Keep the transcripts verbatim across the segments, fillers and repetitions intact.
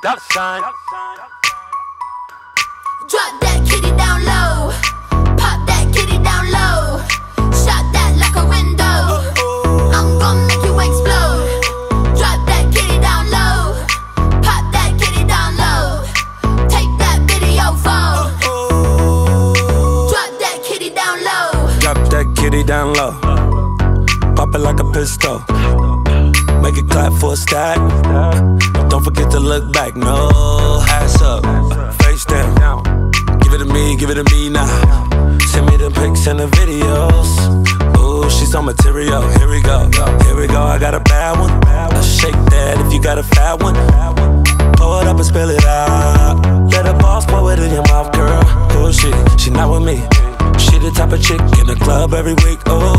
dollar sign. Drop that kitty down low. Pop that kitty down low. Shot that like a window. I'm gon' make you explode. Drop that kitty down low. Pop that kitty down low. Take that video phone. Drop that kitty down low. Drop that kitty down low. Pop it like a pistol. Make it clap for a stack. Don't forget to look back. No, ass up, face down. Give it to me, give it to me now. Send me the pics and the videos. Ooh, she's on material. Here we go, here we go. I got a bad one. Let's shake that if you got a fat one. Pour it up and spill it out. Let a boss pour it in your mouth, girl. Oh shit, she not with me. She the type of chick in the club every week.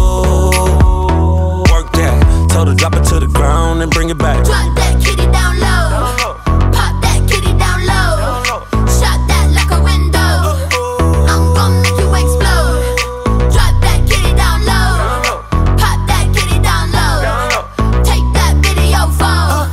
Oh, work that. Told her drop it to the ground and bring it back. Drop that kitty down low. Pop that kitty down low. Shot that like a window. I'm gon' make you explode. Drop that kitty down low. Pop that kitty down low. Take that video phone.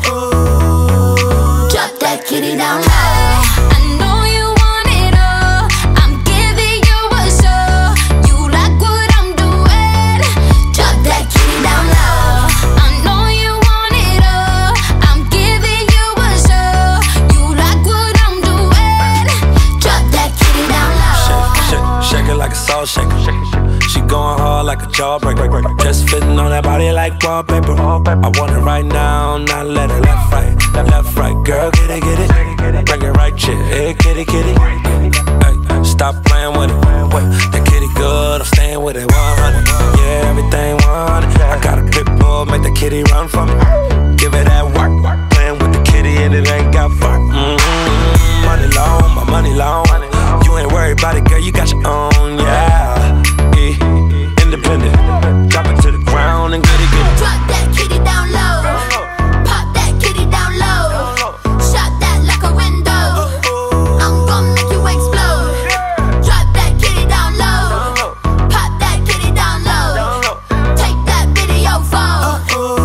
Drop that kitty down low. I know you want it all. I'm giving you a show. You like what I'm doing. Drop that kitty down low. I know you want it all. I'm giving you a show. You like what I'm doing. Drop that kitty down low. Shake, shake, shake it like a salt shaker. She going hard like a jawbreaker. Just fitting on that body like wallpaper. I want it right now, not let it left, right, left, right. Girl, get it, get it. Bring it right, chick. Hey, kitty, kitty. Hey, stop playing with it. The kitty good, I'm staying with it. one hundred. Yeah, everything one hundred. I got a pit bull, make the kitty run for me. Give it that work. Playing with the kitty and it ain't got fur. Mm-hmm. Money long, my money long. You ain't worried about it, girl, you got your own, yeah. E, independent. Drop it to the ground and get it, get it. Drop that kitty down low. Pop that kitty down low. Shot that like a window. I'm gon' make you explode. Drop that kitty down low. Pop that kitty down low. Take that video phone.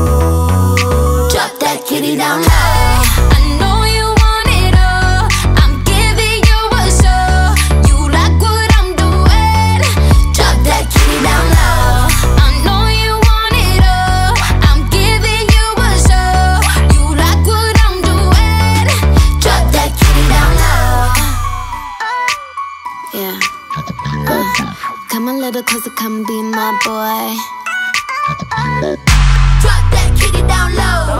Drop that kitty down low. I know you want it all. I'm giving you a show. You like what I'm doing. Drop that kitty down low. I know you want it all. I'm giving you a show. You like what I'm doing. Drop that kitty down low. Yeah. Uh, come a little closer, come be my boy. Drop that kitty down low.